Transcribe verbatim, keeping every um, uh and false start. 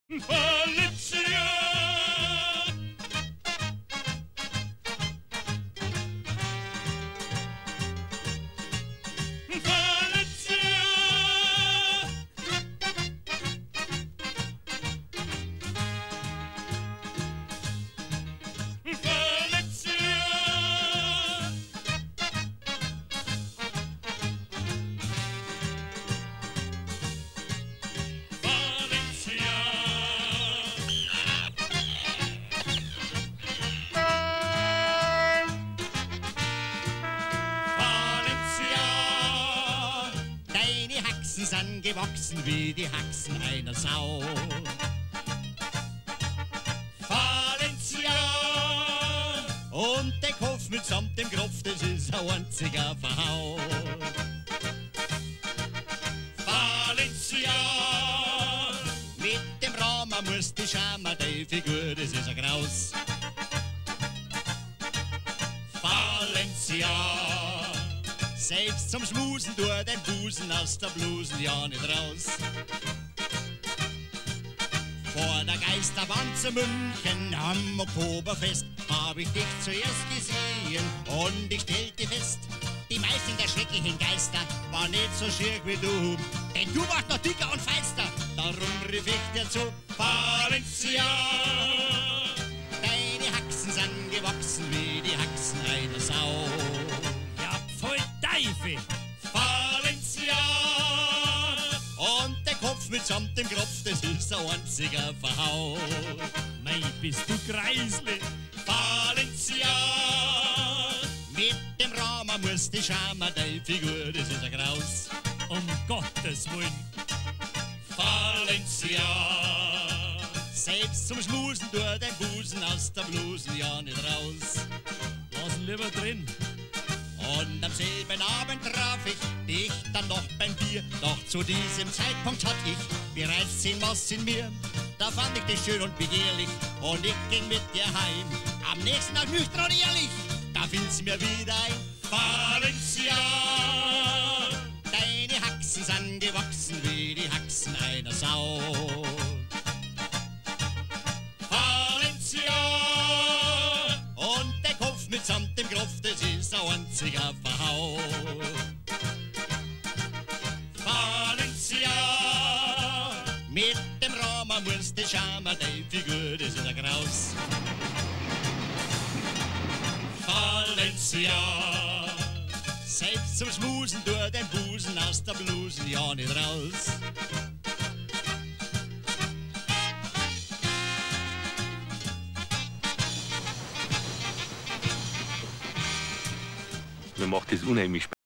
Valencia. Sind gewachsen wie die Haxen einer Sau. Valencia. Und der Kopf mitsamt dem Kropf, das ist ein einziger Verhau. Valencia. Mit dem Rama muss die Schama, die Figur, das ist ein Graus. Valencia. Selbst zum Schmusen durch den Busen aus der Blusen ja nicht raus. Vor der Geisterbahn zu München am Oktoberfest hab ich dich zuerst gesehen und ich stellte fest, die meisten der schrecklichen Geister waren nicht so schier wie du, denn du warst noch dicker und feister, darum rief ich dir zu, Valencia. Deine Haxen sind gewachsen wie die Haxen einer Sau. Valencia. Und der Kopf mitsamt dem Kropf, das ist ein einziger Verhau. Mei, bist du greislich. Valencia. Mit dem Rama muss die Schama, die Figur, das ist ein Graus. Um Gottes Willen. Valencia. Selbst zum Schmusen durch den Busen aus der Blusen ja nicht raus. Lass ihn lieber drin. Und am selben Abend traf ich dich dann noch beim Bier. Doch zu diesem Zeitpunkt hatt ich bereits zehn was in mir. Da fand ich dich schön und begehrlich und ich ging mit dir heim. Am nächsten Tag nüchtern und ehrlich, da find's mir wieder ein. Valencia. Deine Haxen sind gewachsen wie die Haxen einer Sau. Mitsamt dem Kropf, das ist ein einziger Verhau. Valencia. Mit dem Rama muss die Schama, die Figur, das ist ein Graus. Valencia. Selbst zum Schmusen durch den Busen aus der Blusen ja nicht raus. Mir macht das unheimlich Spaß.